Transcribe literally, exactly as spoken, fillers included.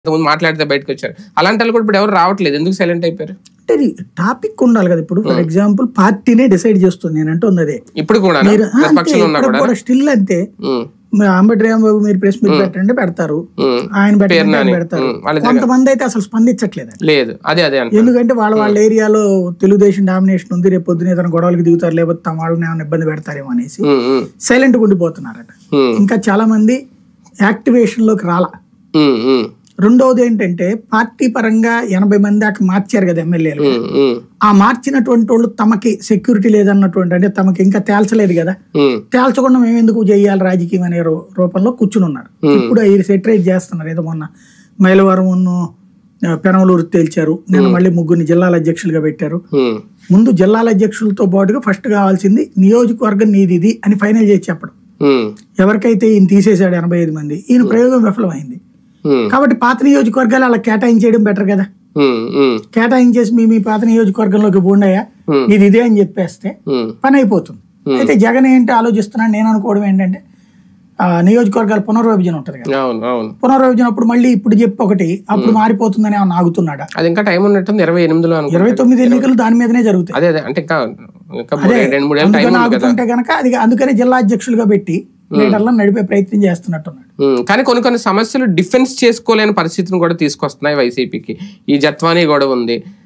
ముందు మాట్లాడితే బయటకు వచ్చారు. అలాంటి వాళ్ళు కూడా ఇప్పుడు ఎవరు రావట్లేదు. ఎందుకు సైలెంట్ అయిపోయారు? అంటే టాపిక్ ఉండాలి కదా. ఇప్పుడు ఫర్ ఎగ్జాంపుల్ పార్టీనే డిసైడ్ చేస్తుంది. నేను అంటుంది అదే ఇప్పుడు కూడా స్టిల్ అంతే. అంబటి రాంబాబు మీరు ప్రెస్ మీట్ పెట్టండి పెడతారు, ఆయన పెట్టండి పెడతారు. కొంతమంది అయితే అసలు స్పందించట్లేదు. లేదు అదే అదే ఎందుకంటే వాళ్ళ వాళ్ళ ఏరియాలో తెలుగుదేశం డామినేషన్ ఉంది, రేపు పొద్దున ఏదైనా గొడవలకు దిగుతారు, లేకపోతే తమ వాళ్ళని ఏమైనా ఇబ్బంది పెడతారేమో అనేసి సైలెంట్ గా ఉండిపోతున్నారట. ఇంకా చాలా మంది యాక్టివేషన్ లోకి రాలా. రెండవది ఏంటంటే పార్టీ పరంగా ఎనభై మంది దాకా మార్చారు కదా ఎమ్మెల్యేలు. ఆ మార్చినటువంటి వాళ్ళు తమకి సెక్యూరిటీ లేదన్నటువంటి, అంటే తమకి ఇంకా తేల్చలేదు కదా, తేల్చకుండా మేము ఎందుకు చేయాలి రాజకీయం అనే రూపంలో కూర్చుని ఉన్నారు. ఇప్పుడు అవి సెటరేట్ చేస్తున్నారు. ఏదో మొన్న మైలవరం పెనమలూరు తేల్చారు, నిన్న మళ్ళీ ముగ్గురిని జిల్లాల అధ్యక్షులుగా పెట్టారు. ముందు జిల్లాల అధ్యక్షులతో పాటుగా ఫస్ట్ కావాల్సింది నియోజకవర్గం నీది ఇది అని ఫైనల్ చేసి చెప్పడం. ఎవరికైతే ఈయన తీసేశాడు ఎనభై ఐదు మంది, ఈయన ప్రయోగం విఫలమైంది. కాబట్టి పాత నియోజకవర్గాలు అలా కేటాయించేయడం బెటర్ కదా. కేటాయించేసి మీ మీ పాత నియోజకవర్గంలోకి పోండాయా ఇది ఇదే అని చెప్పేస్తే పని అయిపోతుంది. అయితే జగన్ ఏంటి ఆలోచిస్తున్నాడు, నేను అనుకోవడం ఏంటంటే నియోజకవర్గాల పునర్విభజన ఉంటది కదా, పునర్విభజన అప్పుడు మళ్ళీ ఇప్పుడు చెప్పి ఒకటి అప్పుడు మారిపోతుందని ఏమన్నా ఆగుతున్నాడా? అది ఇంకా టైం ఉన్నట్టుంది. ఇరవై ఎనిమిదిలో ఇరవై తొమ్మిది ఎన్నికలు దాని మీదనే జరుగుతాయి. ఆగుతుంటే కనుక అది అందుకనే జిల్లా అధ్యక్షులుగా పెట్టి లీడర్లను నడిపే ప్రయత్నం చేస్తున్నట్టున్నాడు. కానీ కొన్ని కొన్ని సమస్యలు డిఫెన్స్ చేసుకోలేని పరిస్థితిని కూడా తీసుకొస్తున్నాయి వైసీపీకి. ఈ జత్వానీ గొడవ ఉంది,